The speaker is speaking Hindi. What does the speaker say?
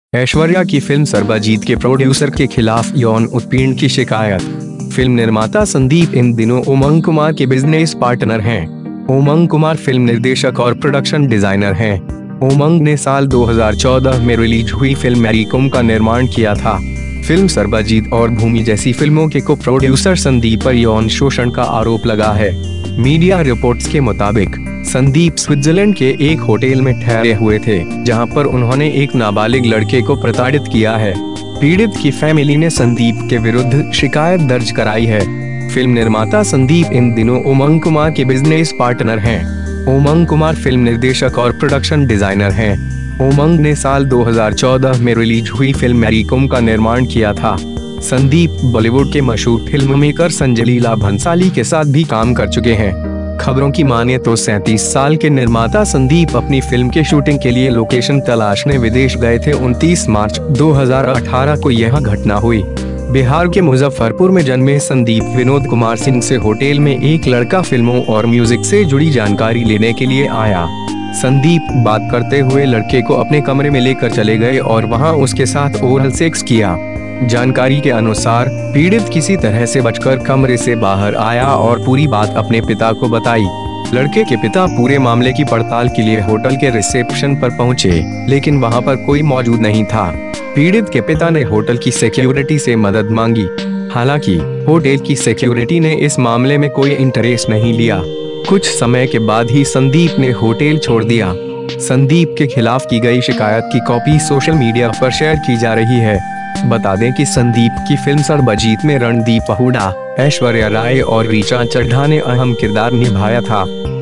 ऐश्वर्या की फिल्म सरबाजीत के प्रोड्यूसर के खिलाफ यौन उत्पीड़न की शिकायत। फिल्म निर्माता संदीप इन दिनों उमंग कुमार के बिजनेस पार्टनर हैं। उमंग कुमार फिल्म निर्देशक और प्रोडक्शन डिजाइनर हैं। उमंग ने साल 2014 में रिलीज हुई फिल्म मैरीकॉम का निर्माण किया था। फिल्म सरबाजीत और भूमि जैसी फिल्मों के को प्रोड्यूसर संदीप पर यौन शोषण का आरोप लगा है। मीडिया रिपोर्ट्स के मुताबिक संदीप स्विट्जरलैंड के एक होटल में ठहरे हुए थे, जहां पर उन्होंने एक नाबालिग लड़के को प्रताड़ित किया है। पीड़ित की फैमिली ने संदीप के विरुद्ध शिकायत दर्ज कराई है। फिल्म निर्माता संदीप इन दिनों उमंग कुमार के बिजनेस पार्टनर हैं। उमंग कुमार फिल्म निर्देशक और प्रोडक्शन डिजाइनर हैं। उमंग ने साल 2014 में रिलीज हुई फिल्म मैरीकॉम का निर्माण किया था। संदीप बॉलीवुड के मशहूर फिल्म मेकर संजय लीला भंसाली के साथ भी काम कर चुके हैं। खबरों की माने तो 37 साल के निर्माता संदीप अपनी फिल्म के शूटिंग के लिए लोकेशन तलाशने विदेश गए थे। 29 मार्च 2018 को यह घटना हुई। बिहार के मुजफ्फरपुर में जन्मे संदीप विनोद कुमार सिंह से होटल में एक लड़का फिल्मों और म्यूजिक से जुड़ी जानकारी लेने के लिए आया। संदीप बात करते हुए लड़के को अपने कमरे में लेकर चले गए और वहां उसके साथ ओरल सेक्स किया। जानकारी के अनुसार पीड़ित किसी तरह से बचकर कमरे से बाहर आया और पूरी बात अपने पिता को बताई। लड़के के पिता पूरे मामले की पड़ताल के लिए होटल के रिसेप्शन पर पहुंचे, लेकिन वहां पर कोई मौजूद नहीं था। पीड़ित के पिता ने होटल की सिक्योरिटी से मदद मांगी। हालांकि होटल की सिक्योरिटी ने इस मामले में कोई इंटरेस्ट नहीं लिया। कुछ समय के बाद ही संदीप ने होटल छोड़ दिया। संदीप के खिलाफ की गई शिकायत की कॉपी सोशल मीडिया पर शेयर की जा रही है। बता दें कि संदीप की फिल्म सरबाजीत में रणदीप हुड्डा, ऐश्वर्या राय और ऋचा चड्ढा ने अहम किरदार निभाया था।